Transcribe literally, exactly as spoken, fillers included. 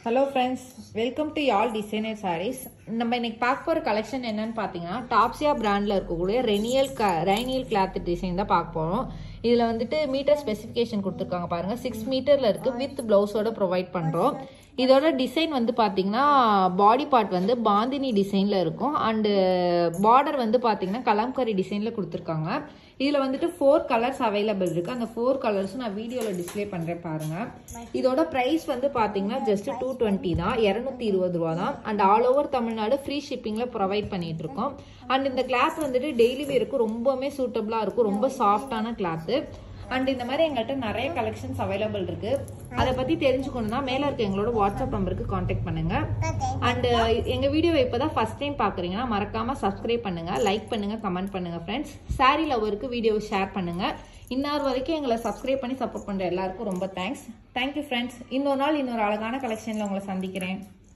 Hello friends, welcome to y'all designer sarees. நம்ம இன்னைக்கு பார்க்க போற கலெக்ஷன் என்னன்னு பாத்தீங்கன்னா டாப்ஸியா பிராண்ட்ல இருக்கக்கூடிய ரெனியல் ரெனியல் கிளாத் டிசைன் தான் பார்க்க போறோம். இதுல வந்துட்டு மீட்டர் ஸ்பெசிஃபிகேஷன் கொடுத்திருக்காங்க பாருங்க. சிக்ஸ் மீட்டர்ல இருக்கு வித் பிளவுஸோட ப்ரொவைட் பண்றோம். இதோட டிசைன் வந்து பாத்தீங்கன்னா பாடி பார்ட் வந்து பாந்தினி டிசைன்ல இருக்கும் அண்ட் பார்டர் வந்து பாத்தீங்கன்னா கலம்கரி டிசைன்ல கொடுத்திருக்காங்க. இதுல வந்துட்டு ஃபோர் கலர்ஸ் அவைலபிள் இருக்கு. அந்த ஃபோர் கலர்ஸும் நான் வீடியோல டிஸ்பிளே பண்றேன் பாருங்க. இதோட பிரைஸ் வந்து பாத்தீங்கன்னா ஜஸ்ட் டூ டுவெண்ட்டி தான், இருநூத்தி இருபது ரூபா தான். And all over Tamil Nadu free ஷிப்பிங்ல ப்ரொவைட் பண்ணிட்டு இருக்கோம். அண்ட் இந்த கிளாத் வந்துட்டு டெய்லி வேருக்கு ரொம்பவுமே சூட்டபிளா இருக்கும். ரொம்ப சாஃப்டான கிளாத். அண்ட் இந்த மாதிரி எங்கள்கிட்ட நிறைய கலெக்ஷன்ஸ் அவைலபிள் இருக்கு. அதை பத்தி தெரிஞ்சுக்கணும்னா மேல இருக்க எங்களோட வாட்ஸ்அப் நம்பருக்கு கான்டாக்ட் பண்ணுங்க. அண்ட் எங்க வீடியோ இப்பதான் ஃபர்ஸ்ட் டைம் பாக்குறீங்கன்னா மறக்காம சப்ஸ்கிரைப் பண்ணுங்க, லைக் பண்ணுங்க, கமெண்ட் பண்ணுங்க ஃப்ரெண்ட்ஸ். சாரி லவருக்கு வீடியோ ஷேர் பண்ணுங்க. இன்னார் வரைக்கும் எங்களை சப்ஸ்கிரைப் பண்ணி சப்போர்ட் பண்ற எல்லாருக்கும் ரொம்ப தேங்க்ஸ். Thank you friends. இன்னொரு நாள் இன்னொரு அழகான கலெக்ஷன்ல உங்களை சந்திக்கிறேன்.